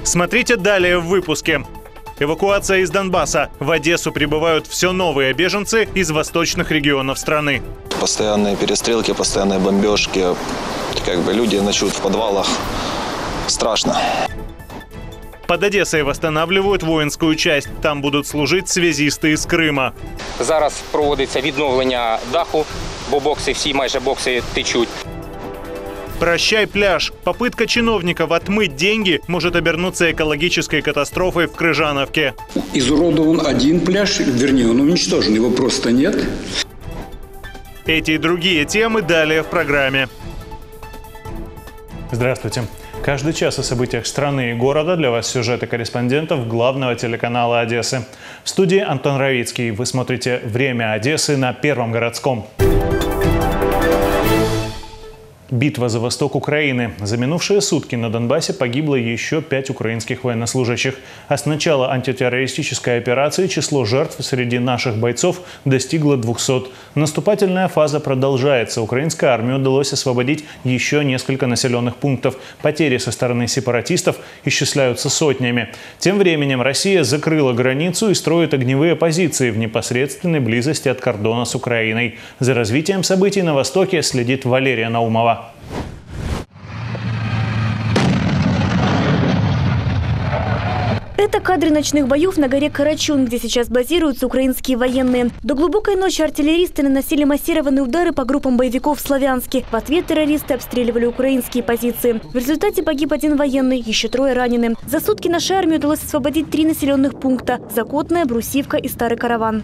Смотрите далее в выпуске. Эвакуация из Донбасса. В Одессу прибывают все новые беженцы из восточных регионов страны. Постоянные перестрелки, постоянные бомбежки. Люди ночуют в подвалах. Страшно. Под Одессой восстанавливают воинскую часть. Там будут служить связисты из Крима. Зараз проводиться відновлення даху, бо бокси, всі майже бокси течуть. Прощай, пляж. Попытка чиновников отмыть деньги может обернуться экологической катастрофой в Крыжановке. Изуродован один пляж, вернее, он уничтожен, его просто нет. Эти и другие темы далее в программе. Здравствуйте. Каждый час о событиях страны и города. Для вас сюжеты корреспондентов главного телеканала Одессы. В студии Антон Равицкий. Вы смотрите «Время Одессы» на Первом городском. Битва за восток Украины. За минувшие сутки на Донбассе погибло еще 5 украинских военнослужащих. А с начала антитеррористической операции число жертв среди наших бойцов достигло 200. Наступательная фаза продолжается. Украинской армии удалось освободить еще несколько населенных пунктов. Потери со стороны сепаратистов исчисляются сотнями. Тем временем Россия закрыла границу и строит огневые позиции в непосредственной близости от кордона с Украиной. За развитием событий на Востоке следит Валерия Наумова. Это кадры ночных боев на горе Карачун, где сейчас базируются украинские военные. До глубокой ночи артиллеристы наносили массированные удары по группам боевиков в Славянске. В ответ террористы обстреливали украинские позиции. В результате погиб один военный, еще 3 ранены. За сутки нашей армии удалось освободить 3 населенных пункта – Закотная, Брусивка и Старый Караван.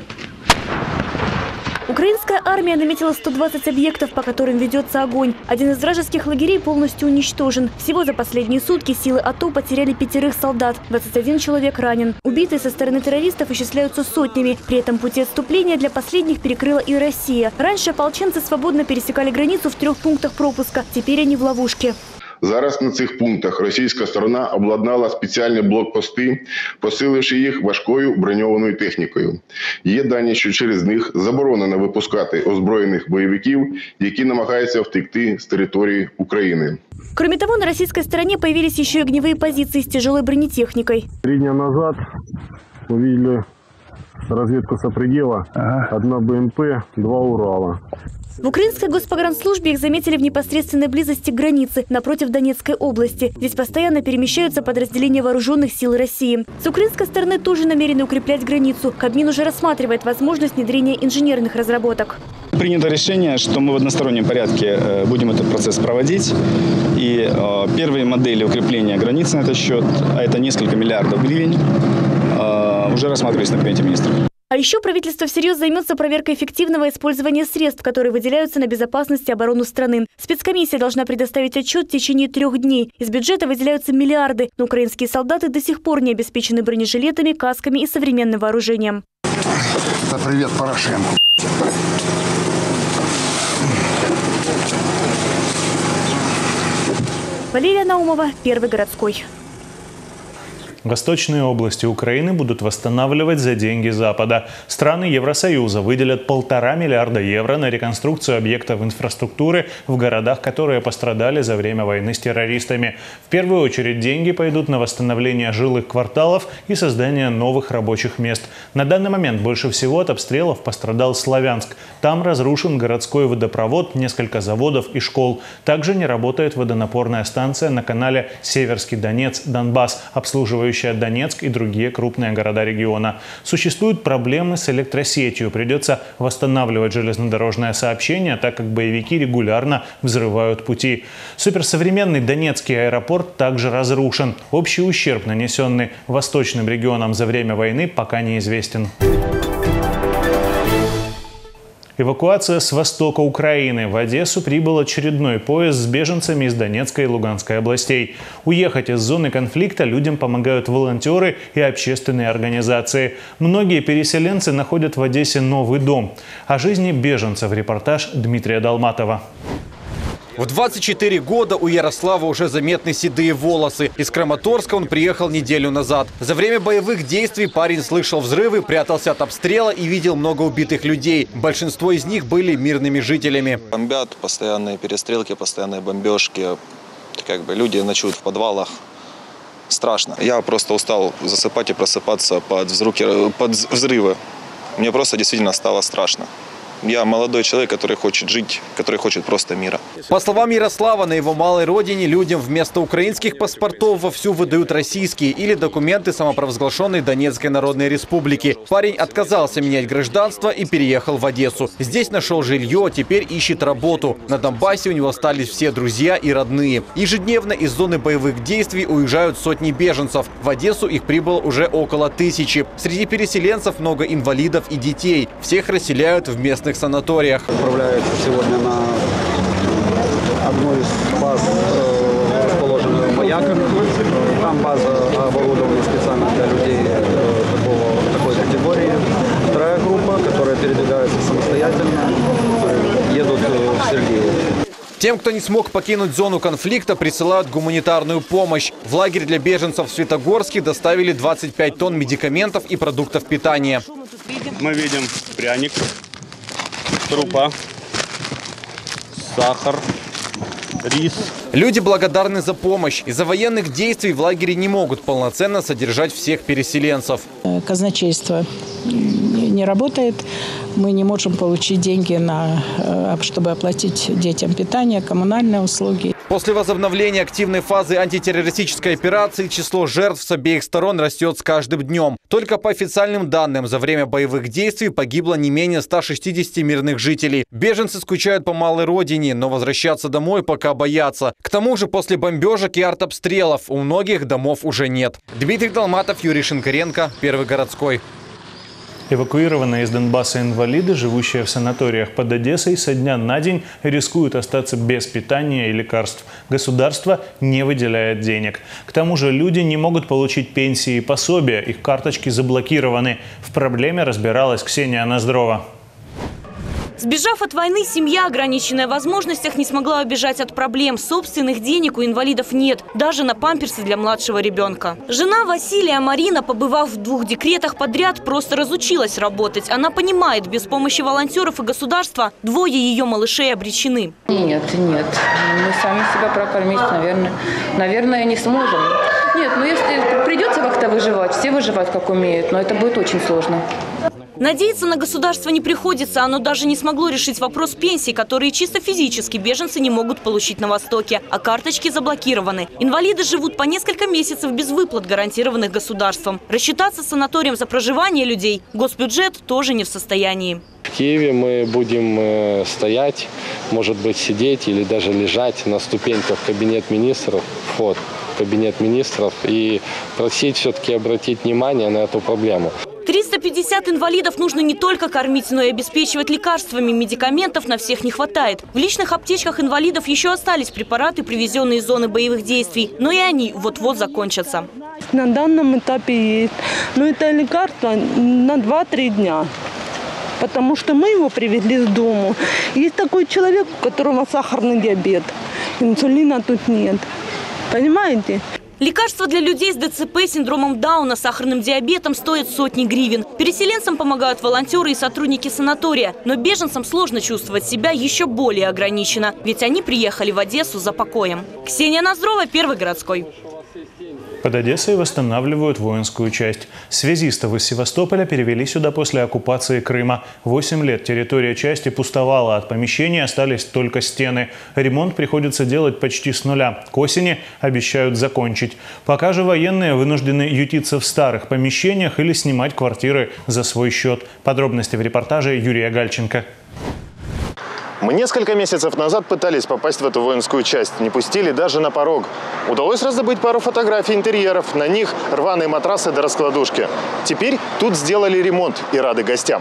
Украинская армия наметила 120 объектов, по которым ведется огонь. Один из вражеских лагерей полностью уничтожен. Всего за последние сутки силы АТО потеряли 5 солдат. 21 человек ранен. Убитые со стороны террористов исчисляются сотнями. При этом пути отступления для последних перекрыла и Россия. Раньше ополченцы свободно пересекали границу в 3 пунктах пропуска. Теперь они в ловушке. Зараз на цих пунктах російська сторона обладнала спеціальні блокпости, посиливши їх важкою броньованою технікою. Є дані, що через них заборонено випускати озброєних бойовиків, які намагаються втекти з території України. Кроме того, на российской стороне появились еще и огневые позиции с тяжелой бронетехникой. 3 дня назад увидели разведку сопредела, 1 БМП, 2 Урала. В украинской госпогранслужбе их заметили в непосредственной близости к границе, напротив Донецкой области. Здесь постоянно перемещаются подразделения вооруженных сил России. С украинской стороны тоже намерены укреплять границу. Кабмин уже рассматривает возможность внедрения инженерных разработок. Принято решение, что мы в одностороннем порядке будем этот процесс проводить. И первые модели укрепления границ на этот счет, а это несколько миллиардов гривен, уже рассматривались на Кабинете министров. А еще правительство всерьез займется проверкой эффективного использования средств, которые выделяются на безопасность и оборону страны. Спецкомиссия должна предоставить отчет в течение 3 дней. Из бюджета выделяются миллиарды, но украинские солдаты до сих пор не обеспечены бронежилетами, касками и современным вооружением. Это привет Порошенко. Валерия Наумова, Первый городской. Восточные области Украины будут восстанавливать за деньги Запада. Страны Евросоюза выделят 1,5 миллиарда евро на реконструкцию объектов инфраструктуры в городах, которые пострадали за время войны с террористами. В первую очередь деньги пойдут на восстановление жилых кварталов и создание новых рабочих мест. На данный момент больше всего от обстрелов пострадал Славянск. Там разрушен городской водопровод, несколько заводов и школ. Также не работает водонапорная станция на канале Северский Донец-Донбасс, обслуживающая Донецк и другие крупные города региона. Существуют проблемы с электросетью. Придется восстанавливать железнодорожное сообщение, так как боевики регулярно взрывают пути. Суперсовременный Донецкий аэропорт также разрушен. Общий ущерб, нанесенный восточным регионам за время войны, пока неизвестен. Эвакуация с востока Украины. В Одессу прибыл очередной поезд с беженцами из Донецкой и Луганской областей. Уехать из зоны конфликта людям помогают волонтеры и общественные организации. Многие переселенцы находят в Одессе новый дом. О жизни беженцев репортаж Дмитрия Долматова. В 24 года у Ярослава уже заметны седые волосы. Из Краматорска он приехал неделю назад. За время боевых действий парень слышал взрывы, прятался от обстрела и видел много убитых людей. Большинство из них были мирными жителями. Бомбят, постоянные перестрелки, постоянные бомбежки. Люди ночуют в подвалах. страшно. Я просто устал засыпать и просыпаться под взрывы. Мне просто действительно стало страшно. Я молодой человек, который хочет жить, который хочет просто мира. По словам Ярослава, на его малой родине людям вместо украинских паспортов вовсю выдают российские или документы самопровозглашенной Донецкой Народной Республики. Парень отказался менять гражданство и переехал в Одессу. Здесь нашел жилье, теперь ищет работу. На Донбассе у него остались все друзья и родные. Ежедневно из зоны боевых действий уезжают сотни беженцев. В Одессу их прибыло уже около 1000. Среди переселенцев много инвалидов и детей. Всех расселяют в местных санаториях. Отправляются сегодня на одну из баз, расположенную в Маяках. Там база оборудована специально для людей такой категории. Вторая группа, которая передвигается самостоятельно, едут в Сергеев. Тем, кто не смог покинуть зону конфликта, присылают гуманитарную помощь. В лагерь для беженцев в Светогорске доставили 25 тонн медикаментов и продуктов питания. Мы видим пряник, крупа, сахар, рис. Люди благодарны за помощь. Из-за военных действий в лагере не могут полноценно содержать всех переселенцев. Казначейство не работает. Мы не можем получить деньги, чтобы оплатить детям питание, коммунальные услуги. После возобновления активной фазы антитеррористической операции число жертв с обеих сторон растет с каждым днем. Только по официальным данным, за время боевых действий погибло не менее 160 мирных жителей. Беженцы скучают по малой родине, но возвращаться домой пока боятся. К тому же после бомбежек и артобстрелов у многих домов уже нет. Дмитрий Долматов, Юрий Шинкаренко, Первый городской. Эвакуированные из Донбасса инвалиды, живущие в санаториях под Одессой, со дня на день рискуют остаться без питания и лекарств. Государство не выделяет денег. К тому же люди не могут получить пенсии и пособия, их карточки заблокированы. В проблеме разбиралась Ксения Ноздрова. Сбежав от войны, семья, ограниченная в возможностях, не смогла убежать от проблем. Собственных денег у инвалидов нет, даже на памперсы для младшего ребенка. Жена Василия, Марина, побывав в 2 декретах подряд, просто разучилась работать. Она понимает, без помощи волонтеров и государства 2 ее малышей обречены. Нет. Мы сами себя прокормить, наверное, не сможем. Нет, если придется как-то выживать, все выживать как умеют, но это будет очень сложно. Надеяться на государство не приходится. Оно даже не смогло решить вопрос пенсий, которые чисто физически беженцы не могут получить на Востоке. А карточки заблокированы. Инвалиды живут по несколько месяцев без выплат, гарантированных государством. Рассчитаться с санаторием за проживание людей госбюджет тоже не в состоянии. В Киеве мы будем стоять, может быть, сидеть или даже лежать на ступеньках в кабинет министров, вход в кабинет министров, и просить все-таки обратить внимание на эту проблему. 350 инвалидов нужно не только кормить, но и обеспечивать лекарствами. Медикаментов на всех не хватает. В личных аптечках инвалидов еще остались препараты, привезенные из зоны боевых действий. Но и они вот-вот закончатся. На данном этапе есть. Но это лекарство на 2-3 дня. Потому что мы его привезли с дому. Есть такой человек, у которого сахарный диабет. Инсулина тут нет. Понимаете? Лекарства для людей с ДЦП, синдромом Дауна, сахарным диабетом стоят сотни гривен. Переселенцам помогают волонтеры и сотрудники санатория. Но беженцам сложно чувствовать себя еще более ограниченно. Ведь они приехали в Одессу за покоем. Ксения Ноздрова, Первый городской. Под Одессой восстанавливают воинскую часть. Связистов из Севастополя перевели сюда после оккупации Крыма. 8 лет территория части пустовала. От помещений остались только стены. Ремонт приходится делать почти с нуля. К осени обещают закончить. Пока же военные вынуждены ютиться в старых помещениях или снимать квартиры за свой счет. Подробности в репортаже Юрия Гальченко. Мы несколько месяцев назад пытались попасть в эту воинскую часть. Не пустили даже на порог. Удалось раздобыть пару фотографий интерьеров. На них рваные матрасы до раскладушки. Теперь тут сделали ремонт и рады гостям.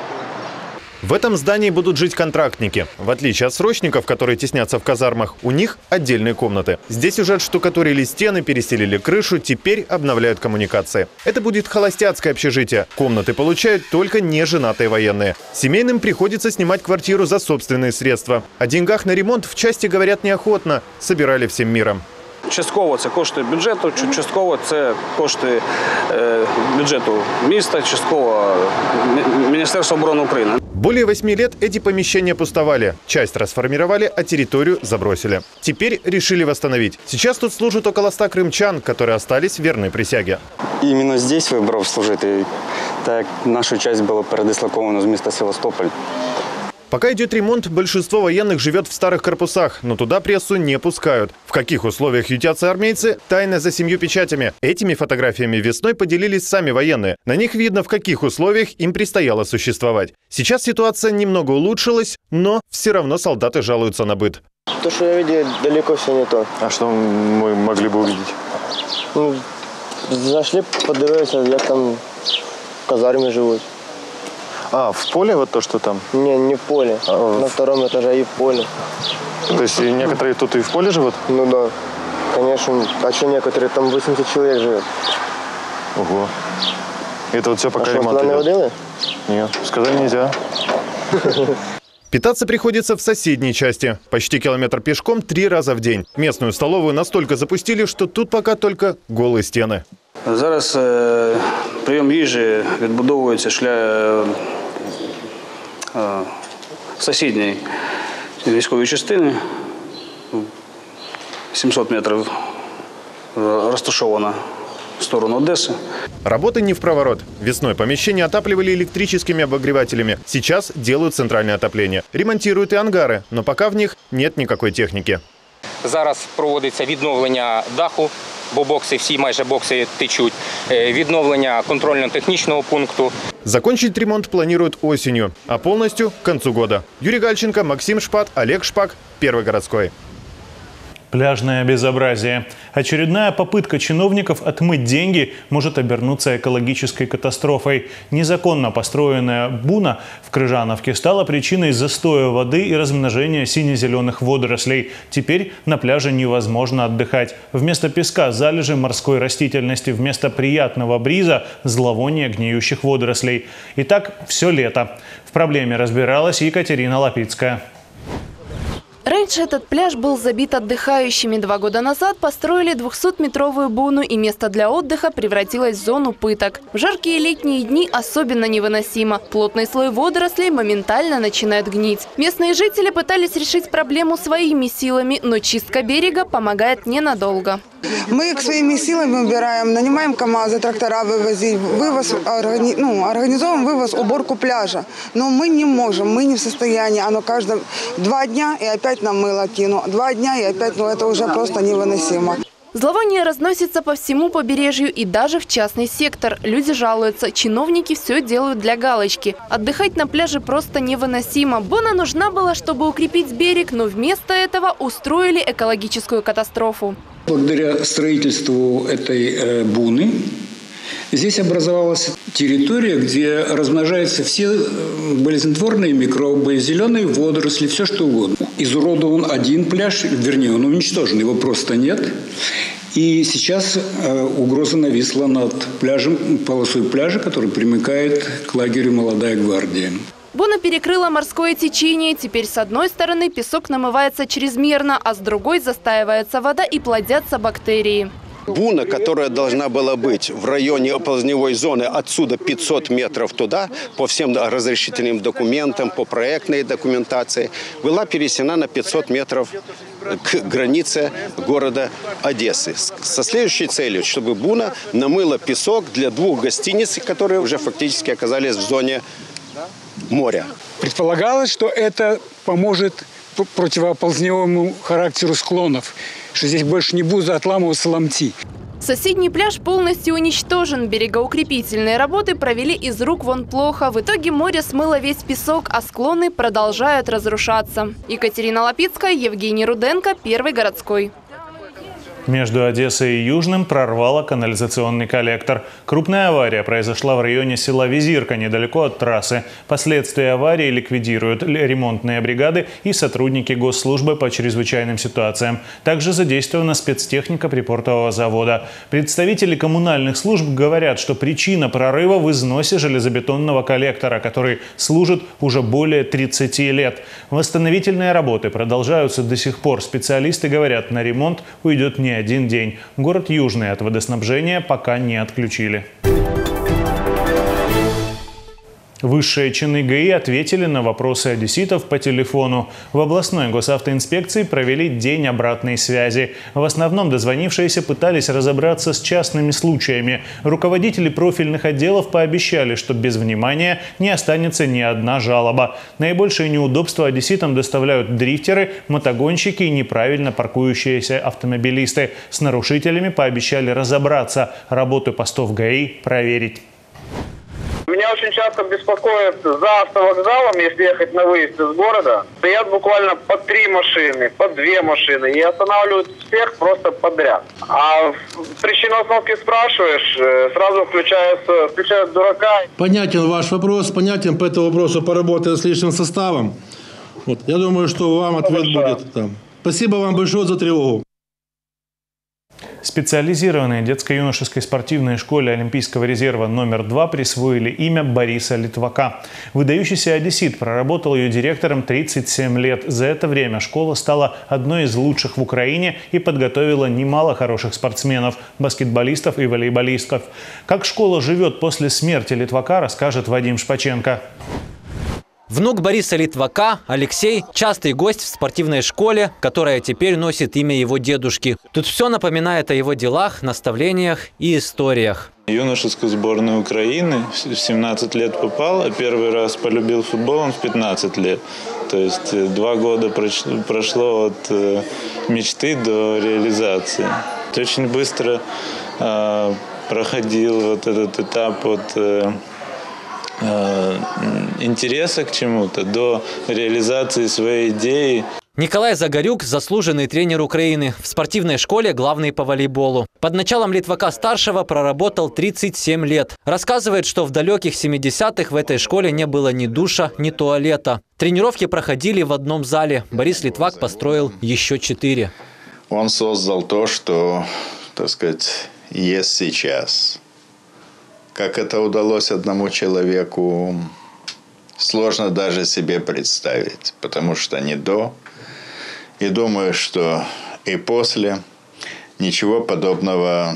В этом здании будут жить контрактники. В отличие от срочников, которые теснятся в казармах, у них отдельные комнаты. Здесь уже отштукатурили стены, перестелили крышу, теперь обновляют коммуникации. Это будет холостяцкое общежитие. Комнаты получают только неженатые военные. Семейным приходится снимать квартиру за собственные средства. О деньгах на ремонт в части говорят неохотно. Собирали всем миром. Частково це кошти бюджету, частково це кошти бюджету міста, частково Міністерства оборони України. Более 8 лет эти помещения пустовали. Часть расформировали, а территорию забросили. Теперь решили восстановить. Сейчас тут служат около 100 крымчан, которые остались верны присяге. Именно здесь вибрав служити, так наша часть была передислокована з міста Севастополь. Пока идет ремонт, большинство военных живет в старых корпусах, но туда прессу не пускают. В каких условиях ютятся армейцы – тайна за 7 печатями. Этими фотографиями весной поделились сами военные. На них видно, в каких условиях им предстояло существовать. Сейчас ситуация немного улучшилась, но все равно солдаты жалуются на быт. То, что я видел, далеко все не то. А что мы могли бы увидеть? Ну, зашли, подивилися, як там в казарме живут. А, в поле вот то, что там? Не в поле. На втором этаже и в поле. То есть некоторые тут и в поле живут? Ну да, конечно. А что некоторые? Там 80 человек живет. Ого. Это вот все пока ремонт идет. ремонт А что, туда не водили? Нет, сказали нельзя. Питаться приходится в соседней части. Почти километр пешком 3 раза в день. Местную столовую настолько запустили, что тут пока только голые стены. Зараз прийом їжі відбудовується сусідньої військової частини. 700 метрів розташована в сторону Одессы. Работы не в проворот. Весной помещения отапливали электрическими обогревателями. Сейчас делают центральное отопление. Ремонтируют и ангары, но пока в них нет никакой техники. Зараз проводиться відновлення даху, бо бокси, всі майже бокси течуть. Відновлення контрольно-технічного пункту. Закончить ремонт планируют осенью, а полностью к концу года. Юрий Гальченко, Максим Шпат, Олег Шпак, Первый городской. Пляжное безобразие. Очередная попытка чиновников отмыть деньги может обернуться экологической катастрофой. Незаконно построенная буна в Крыжановке стала причиной застоя воды и размножения сине-зеленых водорослей. Теперь на пляже невозможно отдыхать. Вместо песка – залежи морской растительности, вместо приятного бриза – зловоние гниющих водорослей. И так все лето. В проблеме разбиралась Екатерина Лапицкая. Раньше этот пляж был забит отдыхающими. 2 года назад построили 200-метровую буну, и место для отдыха превратилось в зону пыток. В жаркие летние дни особенно невыносимо. Плотный слой водорослей моментально начинает гнить. Местные жители пытались решить проблему своими силами, но чистка берега помогает ненадолго. Мы своими силами убираем, нанимаем КАМАЗы, трактора вывозить, организовываем вывоз, уборку пляжа. Но мы не можем, мы не в состоянии. Оно каждые 2 дня и опять нам мыло кину. 2 дня и опять, это уже просто невыносимо. Зловоние разносится по всему побережью и даже в частный сектор. Люди жалуются, чиновники все делают для галочки. Отдыхать на пляже просто невыносимо. Буна нужна была, чтобы укрепить берег, но вместо этого устроили экологическую катастрофу. Благодаря строительству этой буны здесь образовалась территория, где размножаются все болезнетворные микробы, зеленые водоросли, все что угодно. Изуродован один пляж, вернее, он уничтожен, его просто нет. И сейчас угроза нависла над пляжем, полосой пляжа, который примыкает к лагерю «Молодая гвардия». Буна перекрыла морское течение. Теперь с одной стороны песок намывается чрезмерно, а с другой застаивается вода и плодятся бактерии. Буна, которая должна была быть в районе оползневой зоны, отсюда 500 метров туда, по всем разрешительным документам, по проектной документации, была перенесена на 500 метров к границе города Одессы. Со следующей целью, чтобы Буна намыла песок для 2 гостиниц, которые уже фактически оказались в зоне моря. Предполагалось, что это поможет противооползневому характеру склонов, что здесь больше не будут отламываться ломти. Соседний пляж полностью уничтожен. Берегоукрепительные работы провели из рук вон плохо. В итоге море смыло весь песок, а склоны продолжают разрушаться. Екатерина Лапицкая, Евгений Руденко, Первый городской. Между Одессой и Южным прорвало канализационный коллектор. Крупная авария произошла в районе села Визирка, недалеко от трассы. Последствия аварии ликвидируют ремонтные бригады и сотрудники госслужбы по чрезвычайным ситуациям. Также задействована спецтехника припортового завода. Представители коммунальных служб говорят, что причина прорыва в износе железобетонного коллектора, который служит уже более 30 лет. Восстановительные работы продолжаются до сих пор. Специалисты говорят, на ремонт уйдет не 1 день. Город Южный от водоснабжения пока не отключили. Высшие чины ГАИ ответили на вопросы одесситов по телефону. В областной госавтоинспекции провели день обратной связи. В основном дозвонившиеся пытались разобраться с частными случаями. Руководители профильных отделов пообещали, что без внимания не останется ни одна жалоба. Наибольшие неудобства одесситам доставляют дрифтеры, мотогонщики и неправильно паркующиеся автомобилисты. С нарушителями пообещали разобраться, работу постов ГАИ проверить. Меня очень часто беспокоит за автовокзалом, если ехать на выезд из города. Стоят буквально по 3 машины, по 2 машины и останавливают всех просто подряд. А причину остановки спрашиваешь, сразу включают дурака. Понятен ваш вопрос, понятен по этому вопросу поработать с личным составом. Вот. Я думаю, что вам ответ будет там. Спасибо вам большое за тревогу. Специализированной детско-юношеской спортивной школе Олимпийского резерва номер 2 присвоили имя Бориса Литвака. Выдающийся одессит проработал ее директором 37 лет. За это время школа стала одной из лучших в Украине и подготовила немало хороших спортсменов, баскетболистов и волейболистов. Как школа живет после смерти Литвака, расскажет Вадим Шпаченко. Внук Бориса Литвака, Алексей, частый гость в спортивной школе, которая теперь носит имя его дедушки. Тут все напоминает о его делах, наставлениях и историях. Юношескую сборную Украины в 17 лет попал, а первый раз полюбил футбол он в 15 лет. То есть 2 года прошло от мечты до реализации. Очень быстро проходил вот этот этап от интереса к чему-то до реализации своей идеи. Николай Загорюк – заслуженный тренер Украины. В спортивной школе главный по волейболу. Под началом Литвака-старшего проработал 37 лет. Рассказывает, что в далеких 70-х в этой школе не было ни душа, ни туалета. Тренировки проходили в одном зале. Борис Литвак построил еще 4. Он создал то, что, так сказать, есть сейчас. Как это удалось одному человеку, сложно даже себе представить, потому что не до. И думаю, что и после ничего подобного,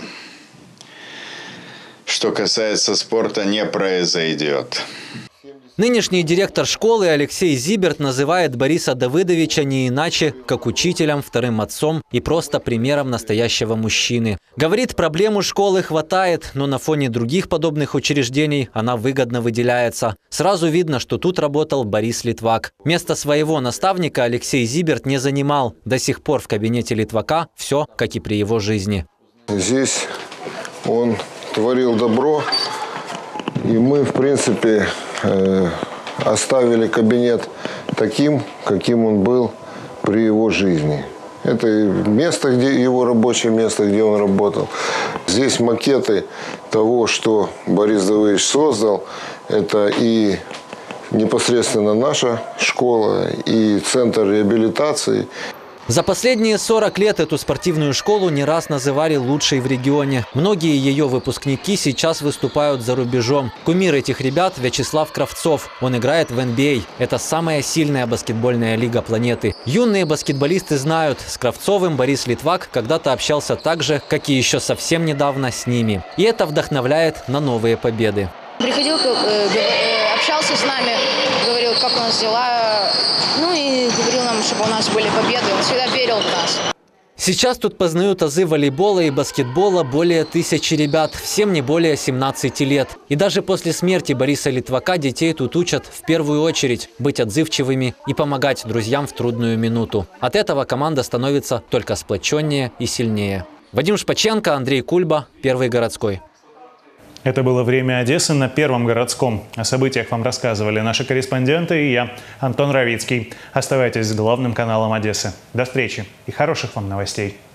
что касается спорта, не произойдет. Нынешний директор школы Алексей Зиберт называет Бориса Давыдовича не иначе, как учителем, вторым отцом и просто примером настоящего мужчины. Говорит, проблем у школы хватает, но на фоне других подобных учреждений она выгодно выделяется. Сразу видно, что тут работал Борис Литвак. Место своего наставника Алексей Зиберт не занимал. До сих пор в кабинете Литвака все, как и при его жизни. Здесь он творил добро, и мы, в принципе, оставили кабинет таким, каким он был при его жизни. Это место, где его рабочее место, где он работал. Здесь макеты того, что Борис Давыдович создал. Это и непосредственно наша школа, и центр реабилитации. За последние 40 лет эту спортивную школу не раз называли лучшей в регионе. Многие ее выпускники сейчас выступают за рубежом. Кумир этих ребят – Вячеслав Кравцов. Он играет в NBA. Это самая сильная баскетбольная лига планеты. Юные баскетболисты знают, с Кравцовым Борис Литвак когда-то общался так же, как и еще совсем недавно с ними. И это вдохновляет на новые победы. Приходил, общался с нами, говорил, как у нас дела, и говорил нам, чтобы у нас были победы. Он всегда верил в нас. Сейчас тут познают азы волейбола и баскетбола более 1000 ребят, всем не более 17 лет. И даже после смерти Бориса Литвака детей тут учат в первую очередь быть отзывчивыми и помогать друзьям в трудную минуту. От этого команда становится только сплоченнее и сильнее. Вадим Шпаченко, Андрей Кульба, Первый городской. Это было «Время Одессы» на Первом городском. О событиях вам рассказывали наши корреспонденты и я, Антон Равицкий. Оставайтесь с главным каналом Одессы. До встречи и хороших вам новостей.